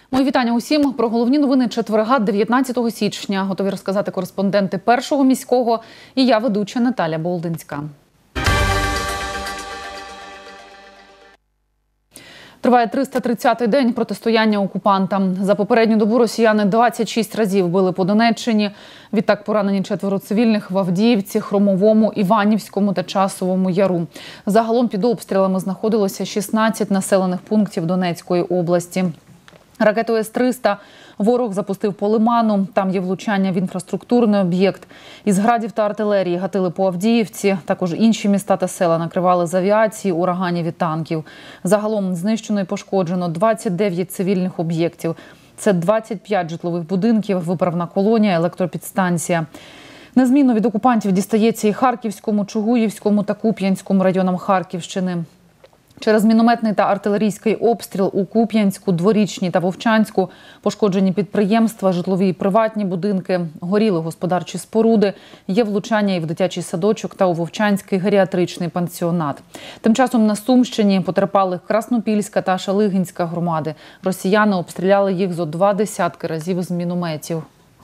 Мої вітання усім. Про головні новини четверга, 19 січня. Готові розказати кореспонденти Першого міського. І я, ведуча Наталя Болдинська. Триває 330-й день протистояння окупантам. За попередню добу росіяни 26 разів били по Донеччині. Відтак поранені 4 цивільних в Авдіївці, Хромовому, Іванівському та Часовому Яру. Загалом під обстрілами знаходилося 16 населених пунктів Донецької області. Ракетою С-300 ворог запустив по Лиману. Там є влучання в інфраструктурний об'єкт. Із градів та артилерії гатили по Авдіївці. Також інші міста та села накривали з авіації, ураганів і танків. Загалом знищено і пошкоджено 29 цивільних об'єктів. Це 25 житлових будинків, виправна колонія, електропідстанція. Незмінно від окупантів дістається і Харківському, Чугуївському та Куп'янському районам Харківщини. Через мінометний та артилерійський обстріл у Куп'янську, Дворічній та Вовчанську пошкоджені підприємства, житлові і приватні будинки, горіли господарчі споруди, є влучання і в дитячий садочок та у Вовчанський геріатричний пансіонат. Тим часом на Сумщині потерпали Краснопільська та Шалигинська громади. Росіяни обстріляли їх зо 20 разів з мінометів.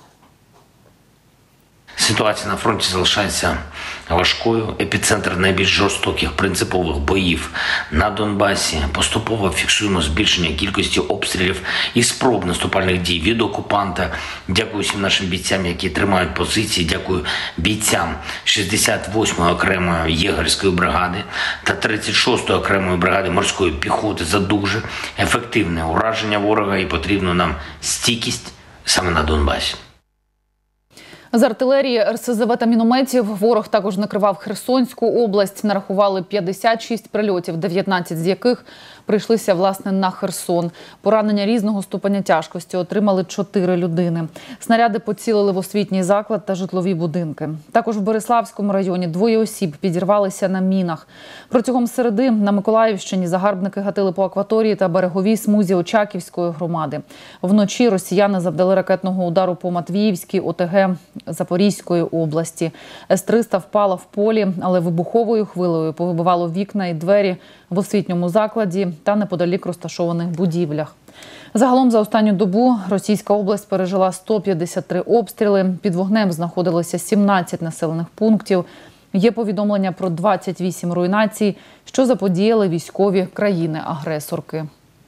Ситуація на фронті залишається важкою. Епіцентр найбільш жорстоких принципових боїв на Донбасі. Поступово фіксуємо збільшення кількості обстрілів і спроб наступальних дій від окупанта. Дякую всім нашим бійцям, які тримають позиції. Дякую бійцям 68-ї окремої єгерської бригади та 36-ї окремої бригади морської піхоти за дуже ефективне ураження ворога, і потрібна нам стійкість саме на Донбасі. З артилерії, РСЗВ та мінометів ворог також накривав Херсонську область. Нарахували 56 прильотів, 19 з яких прийшлися, власне, на Херсон. Поранення різного ступеня тяжкості отримали 4 людини. Снаряди поцілили в освітній заклад та житлові будинки. Також в Бериславському районі 2 осіб підірвалися на мінах. Протягом середи на Миколаївщині загарбники гатили по акваторії та береговій смузі Очаківської громади. Вночі росіяни завдали ракетного удару по Матвіївській ОТГ Запорізької області. С-300 впала в полі, але вибуховою хвилею повибивало вікна і двері в освітньому закладі та неподалік розташованих будівлях. Загалом за останню добу Російська область пережила 153 обстріли. Під вогнем знаходилося 17 населених пунктів. Є повідомлення про 28 руйнацій, що заподіяли військові країни-агресорки.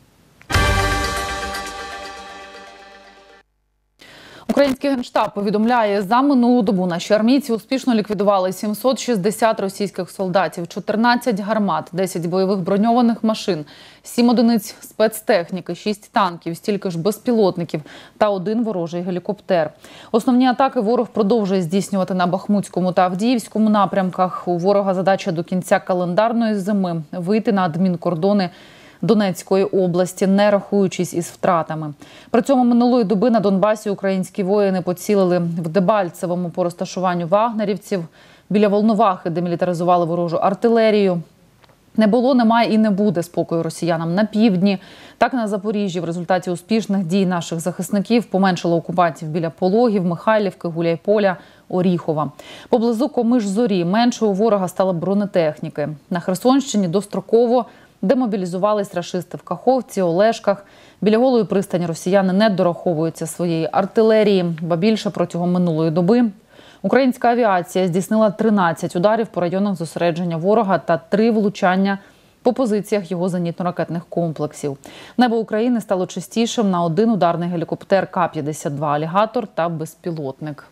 Український Генштаб повідомляє, за минулу добу наші армійці успішно ліквідували 760 російських солдатів, 14 гармат, 10 бойових броньованих машин, 7 одиниць спецтехніки, 6 танків, стільки ж безпілотників та 1 ворожий гелікоптер. Основні атаки ворог продовжує здійснювати на Бахмутському та Авдіївському напрямках. У ворога задача до кінця календарної зими – вийти на адмінкордони Донецької області, не рахуючись із втратами. При цьому минулої доби на Донбасі українські воїни поцілили в Дебальцевому по розташуванню вагнерівців, біля Волновахи демілітаризували ворожу артилерію. Не було, немає і не буде спокою росіянам на півдні. Так, на Запоріжжі в результаті успішних дій наших захисників поменшало окупантів біля Пологів, Михайлівки, Гуляйполя, Оріхова. Поблизу Комиш-Зорі менше у ворога стало бронетехніки. На Херсонщині достроково демобілізувались рашисти в Каховці, Олешках. Біля Голої пристані росіяни не дораховуються своєї артилерії. Ба більше, протягом минулої доби українська авіація здійснила 13 ударів по районах зосередження ворога та 3 влучання по позиціях його зенітно-ракетних комплексів. Небо України стало чистішим на 1 ударний гелікоптер К-52 «Алігатор» та безпілотник.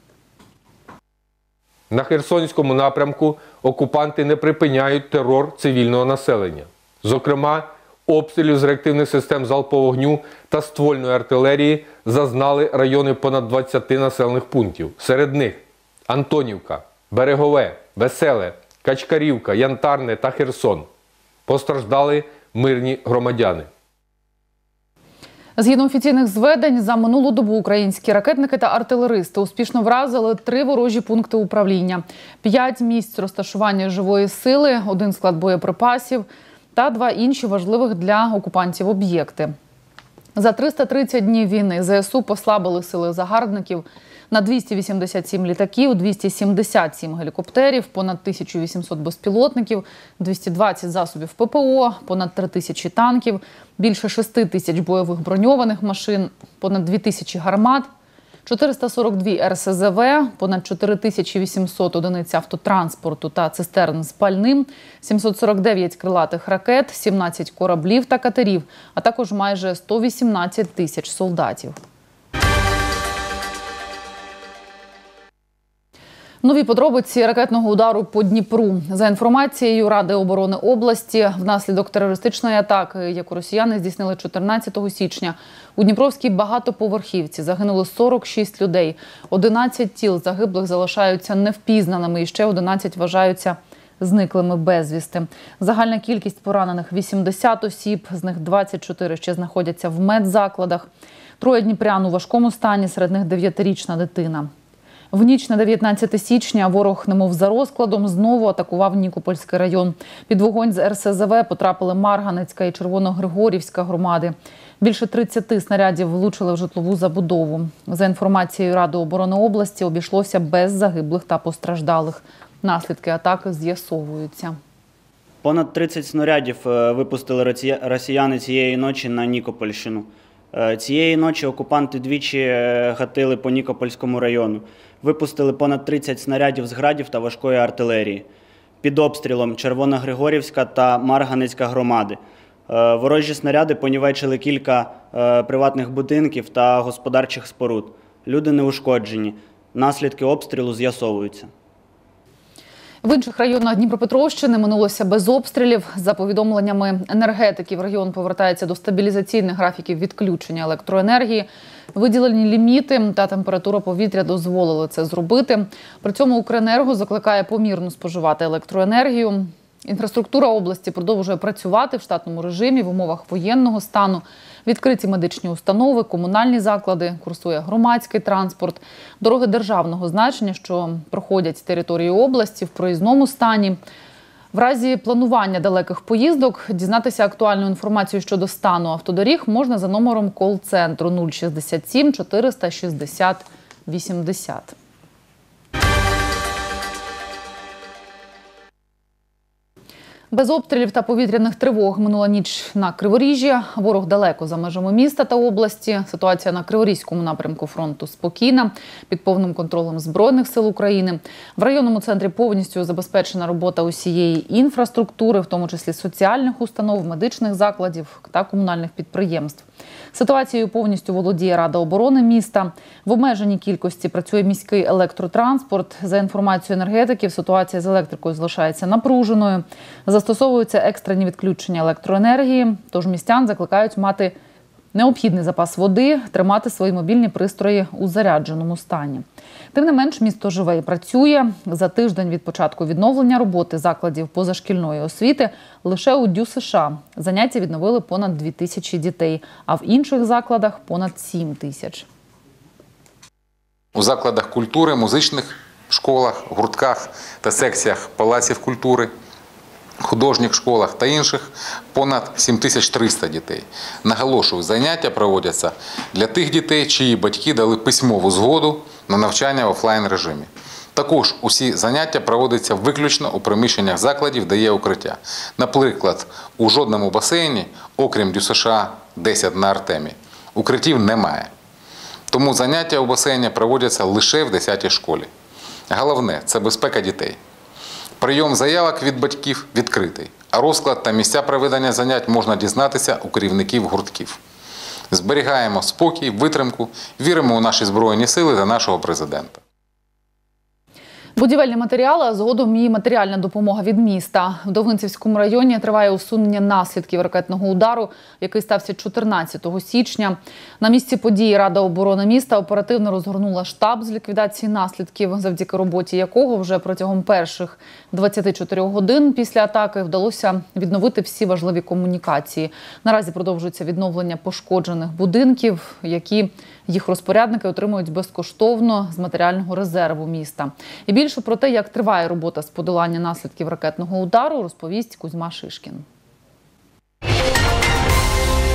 На Херсонському напрямку окупанти не припиняють терор цивільного населення. Зокрема, обстрілів з реактивних систем залпового вогню та ствольної артилерії зазнали райони понад 20 населених пунктів. Серед них Антонівка, Берегове, Веселе, Качкарівка, Янтарне та Херсон. Постраждали мирні громадяни. Згідно офіційних зведень, за минулу добу українські ракетники та артилеристи успішно вразили 3 ворожі пункти управління, 5 місць розташування живої сили, 1 склад боєприпасів та 2 інші важливих для окупантів об'єкти. За 330 днів війни ЗСУ послабили сили загарбників на 287 літаків, 277 гелікоптерів, понад 1800 безпілотників, 220 засобів ППО, понад 3000 танків, більше 6000 бойових броньованих машин, понад 2000 гармат, 442 РСЗВ, понад 4800 одиниць автотранспорту та цистерн з пальним, 749 крилатих ракет, 17 кораблів та катерів, а також майже 118 тисяч солдатів. Нові подробиці ракетного удару по Дніпру. За інформацією Ради оборони області, внаслідок терористичної атаки, яку росіяни здійснили 14 січня, у Дніпровській багатоповерхівці загинули 46 людей. 11 тіл загиблих залишаються невпізнаними і ще 11 вважаються зниклими безвісти. Загальна кількість поранених – 80 осіб, з них 24 ще знаходяться в медзакладах. 3 дніпрян у важкому стані, серед них 9-річна дитина. В ніч на 19 січня ворог, немов за розкладом, знову атакував Нікопольський район. Під вогонь з РСЗВ потрапили Марганецька і Червоногригорівська громади. Більше 30 снарядів влучили в житлову забудову. За інформацією Ради оборони області, обійшлося без загиблих та постраждалих. Наслідки атаки з'ясовуються. Понад 30 снарядів випустили росіяни цієї ночі на Нікопольщину. Цієї ночі окупанти двічі гатили по Нікопольському району. Випустили понад 30 снарядів з градів та важкої артилерії. Під обстрілом Червоногригорівська та Марганецька громади. Ворожі снаряди понівечили кілька приватних будинків та господарчих споруд. Люди не ушкоджені. Наслідки обстрілу з'ясовуються. В інших районах Дніпропетровщини минулося без обстрілів. За повідомленнями енергетиків, регіон повертається до стабілізаційних графіків відключення електроенергії. Виділені ліміти та температура повітря дозволили це зробити. При цьому Укренерго закликає помірно споживати електроенергію. Інфраструктура області продовжує працювати в штатному режимі в умовах воєнного стану. Відкриті медичні установи, комунальні заклади, курсує громадський транспорт. Дороги державного значення, що проходять територією області, в проїзному стані. В разі планування далеких поїздок дізнатися актуальну інформацію щодо стану автодоріг можна за номером кол-центру 067 460 80. Без обстрілів та повітряних тривог минула ніч на Криворіжжі. Ворог далеко за межами міста та області. Ситуація на Криворізькому напрямку фронту спокійна, під повним контролем Збройних сил України. В районному центрі повністю забезпечена робота усієї інфраструктури, в тому числі соціальних установ, медичних закладів та комунальних підприємств. Ситуацією повністю володіє Рада оборони міста. В обмеженій кількості працює міський електротранспорт. За інформацією енергетиків, ситуація з електрикою залишається напруженою. Застосовуються екстрені відключення електроенергії, тож містян закликають мати необхідний запас води, тримати свої мобільні пристрої у зарядженому стані. Тим не менш, місто живе і працює. За тиждень від початку відновлення роботи закладів позашкільної освіти лише у ДЮСШ заняття відновили понад 2000 дітей, а в інших закладах – понад 7000. У закладах культури, музичних школах, гуртках та секціях палаців культури, художніх школах та інших понад 7300 дітей. Наголошую, заняття проводяться для тих дітей, чиї батьки дали письмову згоду на навчання в офлайн режимі. Також усі заняття проводяться виключно у приміщеннях закладів, де є укриття. Наприклад, у жодному басейні, окрім ДЮСШ 10 на Артемі, укриттів немає. Тому заняття у басейні проводяться лише в 10-й школі. Головне – це безпека дітей. Прийом заявок від батьків відкритий, а розклад та місця проведення занять можна дізнатися у керівників гуртків. Зберігаємо спокій, витримку, віримо у наші Збройні сили та нашого президента. Будівельні матеріали, а згодом і матеріальна допомога від міста. В Довгинцівському районі триває усунення наслідків ракетного удару, який стався 14 січня. На місці події Рада оборони міста оперативно розгорнула штаб з ліквідації наслідків, завдяки роботі якого вже протягом перших 24 годин після атаки вдалося відновити всі важливі комунікації. Наразі продовжується відновлення пошкоджених будинків, які їх розпорядники отримують безкоштовно з матеріального резерву міста. І більше про те, як триває робота з подолання наслідків ракетного удару, розповість Кузьма Шишкін.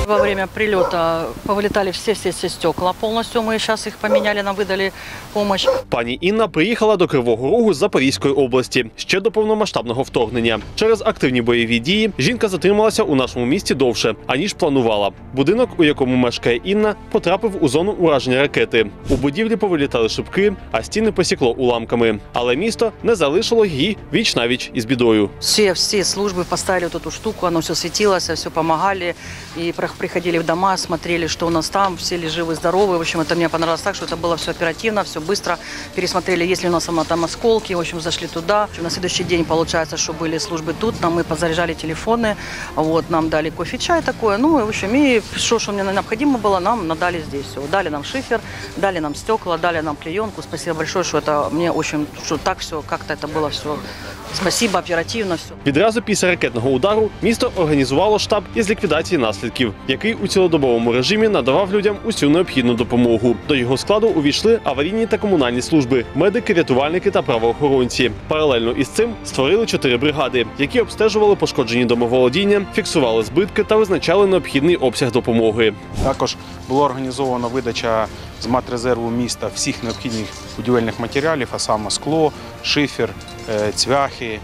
Во время прилета повылетали все стекла полностью. Мы сейчас их поменяли, нам выдали помощь. Пані Інна приїхала до Кривого Рогу з Запорізької області ще до повномасштабного вторгнення. Через активні бойові дії жінка затрималася у нашому місті довше, аніж планувала. Будинок, у якому мешкає Інна, потрапив у зону ураження ракети. У будівлі повилітали шибки, а стіни посікло уламками. Але місто не залишило її віч-навіч із бідою. Все службы поставили вот эту штуку, оно все светилось, все помогали. И приходили в дома, смотрели, что у нас там, все ли живы, здоровы. В общем, это мне понравилось так, что это было все оперативно, все быстро. Пересмотрели, есть ли у нас там осколки, в общем, зашли туда. На следующий день, получается, что были службы тут, мы позаряжали телефоны, вот, нам дали кофе, чай такое. Ну, в общем, и что мне необходимо было, нам надали здесь все. Дали нам шифер, дали нам стекла, дали нам клеенку. Спасибо большое, что это мне очень, что так все, как-то это было все. Спасибо, оперативно все. Відразу після ракетного удару місто організувало штаб із ліквідації наслідків, який у цілодобовому режимі надавав людям усю необхідну допомогу. До його складу увійшли аварійні та комунальні служби, медики, рятувальники та правоохоронці. Паралельно із цим створили 4 бригади, які обстежували пошкоджені домоволодіння, фіксували збитки та визначали необхідний обсяг допомоги. Також була організована видача з матрезерву міста всіх необхідних будівельних матеріалів, а саме скло, шифер, цвяхи,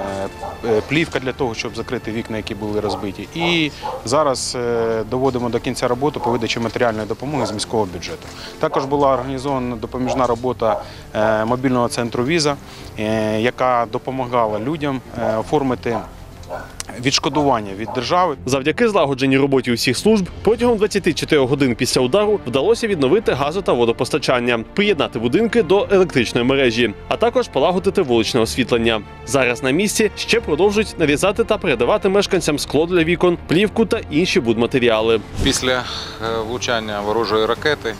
плівка для того, щоб закрити вікна, які були розбиті. І зараз доводимо до кінця роботу по видачі матеріальної допомоги з міського бюджету. Також була організована допоміжна робота мобільного центру «Віза», яка допомагала людям оформити відшкодування від держави. Завдяки злагодженій роботі усіх служб протягом 24 годин після удару вдалося відновити газо- та водопостачання, приєднати будинки до електричної мережі, а також полагодити вуличне освітлення. Зараз на місці ще продовжують нарізати та передавати мешканцям скло для вікон, плівку та інші будматеріали. Після влучання ворожої ракети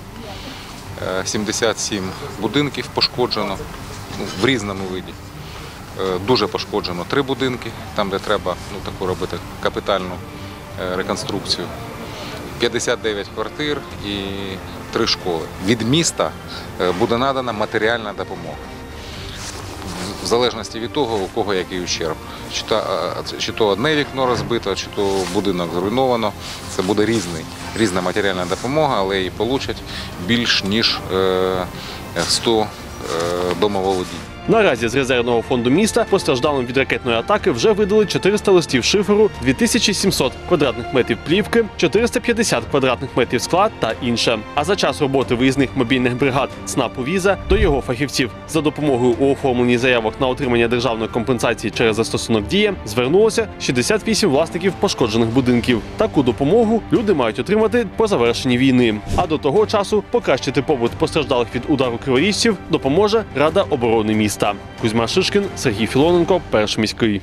77 будинків пошкоджено в різному виді. Дуже пошкоджено 3 будинки, там де треба таку робити капітальну реконструкцію, 59 квартир і 3 школи. Від міста буде надана матеріальна допомога. В залежності від того, у кого який ущерб. Чи то одне вікно розбито, чи то будинок зруйновано. Це буде різна матеріальна допомога, але її получать більш ніж 100 домоволодінь. Наразі з резервного фонду міста постраждалим від ракетної атаки вже видали 400 листів шиферу, 2700 квадратних метрів плівки, 450 квадратних метрів скла та інше. А за час роботи виїзних мобільних бригад ЦНАПу «Віза» до його фахівців за допомогою у оформленні заявок на отримання державної компенсації через застосунок «Дія» звернулося 68 власників пошкоджених будинків. Таку допомогу люди мають отримати по завершенні війни. А до того часу покращити побут постраждалих від удару криворіжців допоможе Рада оборони міста. Кузьма Шишкін, Сергій Філоненко, Перший міський.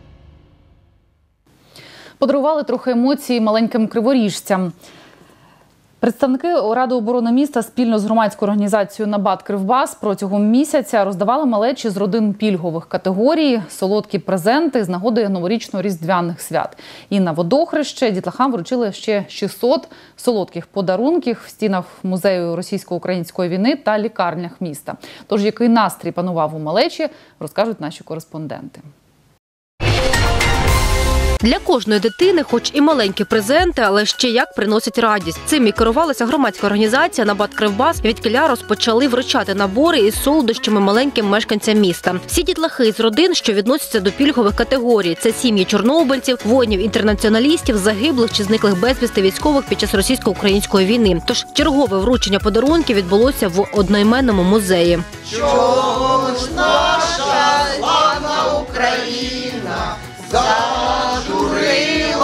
Подарували трохи емоцій маленьким криворіжцям. Представники Ради оборони міста спільно з громадською організацією «Набат Кривбас» протягом місяця роздавали малечі з родин пільгових категорій солодкі презенти з нагоди новорічно-різдвяних свят. І на водохреще дітлахам вручили ще 600 солодких подарунків в стінах музею російсько-української війни та лікарнях міста. Тож який настрій панував у малечі, розкажуть наші кореспонденти. Для кожної дитини, хоч і маленькі презенти, але ще як приносять радість. Цим і керувалася громадська організація «Набат Кривбас», відкіля розпочали вручати набори із солодощами маленьким мешканцям міста. Всі дітлахи з родин, що відносяться до пільгових категорій – це сім'ї чорнобильців, воїнів-інтернаціоналістів, загиблих чи зниклих безвісти військових під час російсько-української війни. Тож чергове вручення подарунків відбулося в одноіменному музеї. Чого ж наша славна Україна зажурилася,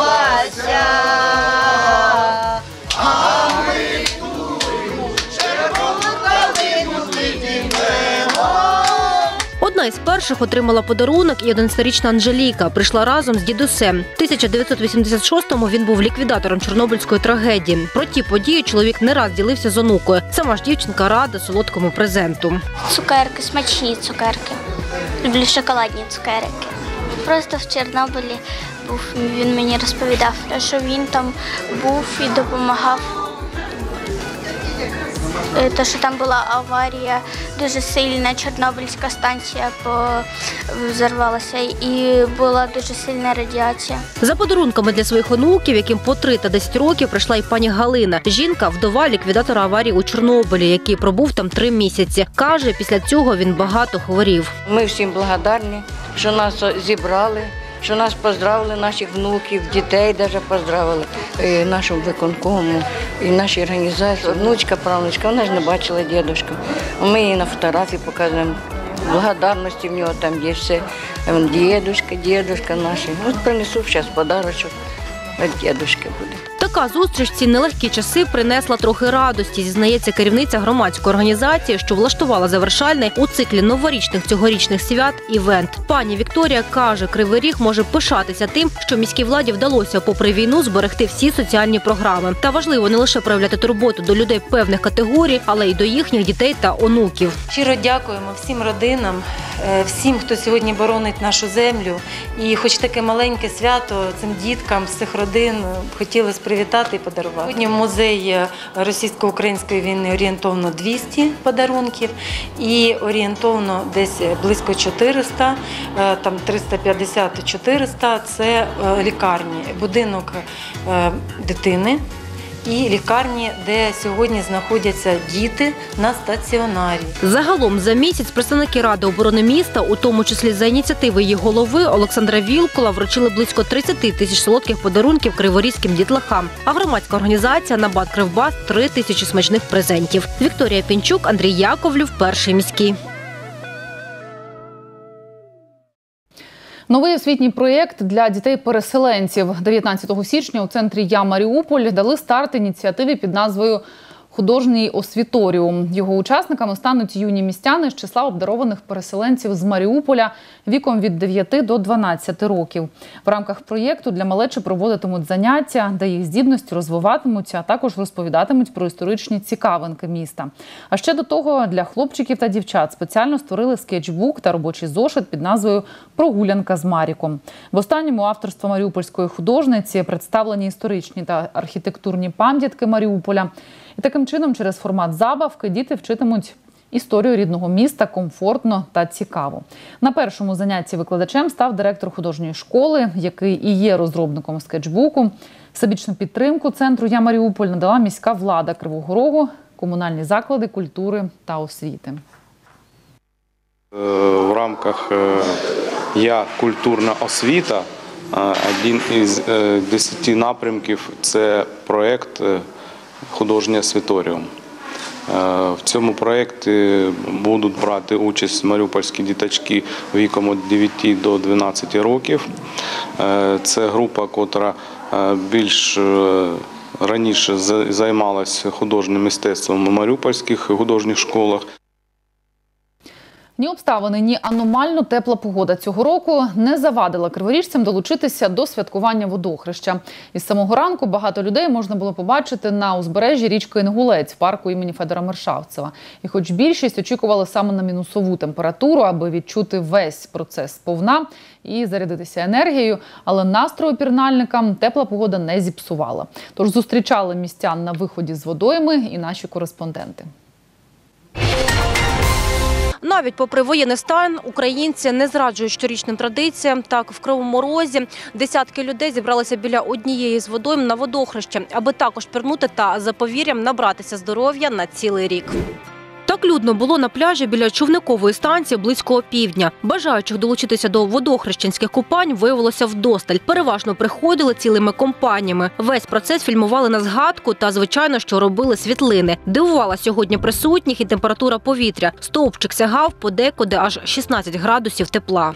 а ми тую червону калину підіймемо. Одна із перших отримала подарунок і 11-річна Анжеліка. Прийшла разом з дідусем. В 1986-му він був ліквідатором Чорнобильської трагедії. Про ті події чоловік не раз ділився з онукою. Сама ж дівчинка рада солодкому презенту. Цукерки, смачні цукерки. Люблю шоколадні цукерки. Просто в Чорнобилі був, він мені розповідав, що він там був і допомагав те, що там була аварія дуже сильна, Чорнобильська станція взорвалася і була дуже сильна радіація. За подарунками для своїх онуків, яким по 3 та 10 років, прийшла і пані Галина. Жінка – вдова ліквідатора аварії у Чорнобилі, який пробув там 3 місяці. Каже, після цього він багато хворів. Ми всім благодарні, що нас зібрали, що нас поздравили, наших внуків, дітей навіть поздравили, і нашому виконкому, і нашій організації. Внучка, правнучка, вона ж не бачила дідушку. Ми її на фотографії показуємо. Благодарності в нього там є все. Дідушка наш. От принесу зараз подарочок, від дідушки буде. Така зустріч в ці нелегкі часи принесла трохи радості, зізнається керівниця громадської організації, що влаштувала завершальний у циклі новорічних цьогорічних свят івент. Пані Вікторія каже, Кривий Ріг може пишатися тим, що міській владі вдалося попри війну зберегти всі соціальні програми. Та важливо не лише проявляти турботу до людей певних категорій, але й до їхніх дітей та онуків. Щиро дякуємо всім родинам, всім, хто сьогодні боронить нашу землю. І хоч таке маленьке свято цим діткам з цих родин хотілося привітати і подарувати. Сьогодні в музеї російсько-української війни орієнтовно 200 подарунків і орієнтовно десь близько 400, там 350-400 – це лікарні, будинок дитини і лікарні, де сьогодні знаходяться діти на стаціонарі. Загалом за місяць представники Ради оборони міста, у тому числі за ініціативи її голови Олександра Вілкула, вручили близько 30 тисяч солодких подарунків криворізьким дітлахам. А громадська організація «Набат Кривбас» – 3 тисячі смачних презентів. Вікторія Пінчук, Андрій Яковлів, Перший міський. Новий освітній проєкт для дітей-переселенців. 19 січня у центрі «Я Маріуполь» дали старт ініціативі під назвою «Художній освіторіум». Його учасниками стануть юні містяни з числа обдарованих переселенців з Маріуполя віком від 9 до 12 років. В рамках проєкту для малечі проводитимуть заняття, де їх здібності розвиватимуться, а також розповідатимуть про історичні цікавинки міста. А ще до того для хлопчиків та дівчат спеціально створили скетчбук та робочий зошит під назвою «Прогулянка з Маріком». В останньому авторство маріупольської художниці представлені історичні та архітектурні пам'ятки Маріуполя. І таким чином, через формат забавки, діти вчитимуть історію рідного міста комфортно та цікаво. На першому занятті викладачем став директор художньої школи, який і є розробником скетчбуку. Всебічну підтримку центру «Я Маріуполь» надала міська влада Кривого Рогу, комунальні заклади культури та освіти. В рамках «Я культурна освіта» один із 10 напрямків – це проєкт «Художній освіторіум». В цьому проєкті будуть брати участь маріупольські діточки віком від 9 до 12 років. Це група, яка більш раніше займалася художнім мистецтвом у маріупольських художніх школах. Ні обставини, ні аномально тепла погода цього року не завадила криворіжцям долучитися до святкування водохреща. Із самого ранку багато людей можна було побачити на узбережжі річки Інгулець в парку імені Федора Мершавцева. І хоч більшість очікували саме на мінусову температуру, аби відчути весь процес сповна і зарядитися енергією, але настрою пірнальникам тепла погода не зіпсувала. Тож зустрічали містян на виході з водойми і наші кореспонденти. Навіть попри воєнний стан, українці не зраджують щорічним традиціям. Так, в Кривому Розі десятки людей зібралися біля однієї з водойм на водохреще, аби також пірнути та, за повір'ям, набратися здоров'я на цілий рік. Так людно було на пляжі біля човникової станції близько опівдня. Бажаючих долучитися до водохрещенських купань виявилося вдосталь. Переважно приходили цілими компаніями. Весь процес фільмували на згадку та, звичайно, що робили світлини. Дивувала сьогодні присутніх і температура повітря. Стовпчик сягав подекуди аж 16 градусів тепла.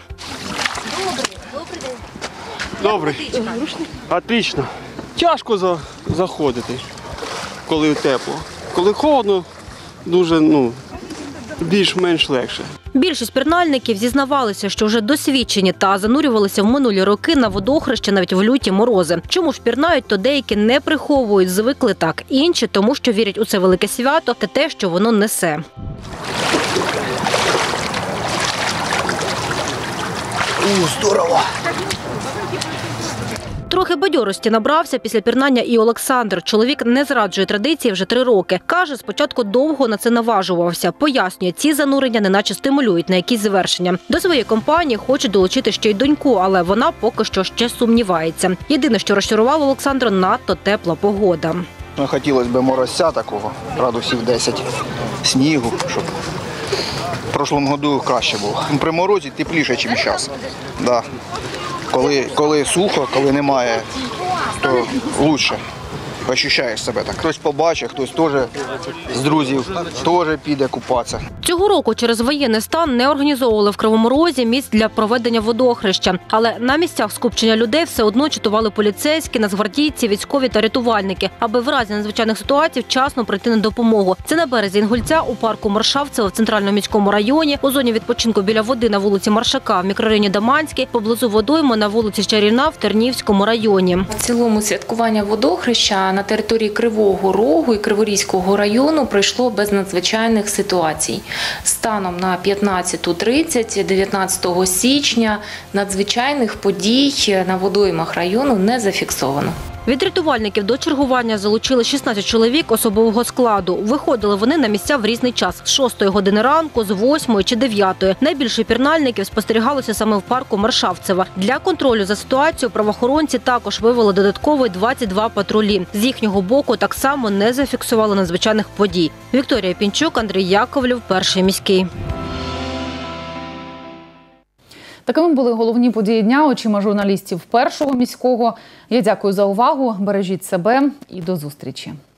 Добрий. Отлично. Тяжко заходити, коли тепло. Коли холодно, дуже, більш-менш легше. Більшість пірнальників зізнавалися, що вже досвідчені та занурювалися в минулі роки на водохреще навіть в люті морози. Чому ж пірнають, то деякі не приховують, звикли так. Інші – тому, що вірять у це велике свято та те, що воно несе. Здорово! Трохи бадьорості набрався після пірнання і Олександр. Чоловік не зраджує традиції вже 3 роки. Каже, спочатку довго на це наважувався. Пояснює, ці занурення неначе стимулюють на якісь звершення. До своєї компанії хоче долучити ще й доньку, але вона поки що ще сумнівається. Єдине, що розчарувало Олександра, надто тепла погода. Хотілося б морозця такого, градусів 10, снігу, щоб в прошлому году краще було. При морозі тепліше, ніж зараз. Да. Коли сухо, коли немає, то краще. Ощущаєш себе так. Хтось побачить, хтось теж з друзів теж піде купатися. Цього року через воєнний стан не організовували в Кривому Розі місць для проведення водохреща. Але на місцях скупчення людей все одно чатували поліцейські, нацгвардійці, військові та рятувальники, аби в разі надзвичайних ситуацій вчасно прийти на допомогу. Це на березі Інгульця, у парку Маршавцева в Центральному міському районі, у зоні відпочинку біля води на вулиці Маршака в мікрорайоні Даманський, поблизу водойми на вулиці Чарівна в Тернівському районі. В цілому святкування водохреща на території Кривого Рогу і Криворізького району пройшло без надзвичайних ситуацій. Станом на 15:30 19 січня надзвичайних подій на водоймах району не зафіксовано. Від рятувальників до чергування залучили 16 чоловік особового складу. Виходили вони на місця в різний час – з 6 години ранку, з 8 чи 9. Найбільше пірнальників спостерігалося саме в парку Маршавцева. Для контролю за ситуацією правоохоронці також вивели додаткові 22 патрулі. З їхнього боку так само не зафіксували надзвичайних подій. Вікторія Пінчук, Андрій Яковлів, Перший міський. Такими були головні події дня очима журналістів Першого міського. Я дякую за увагу, бережіть себе і до зустрічі.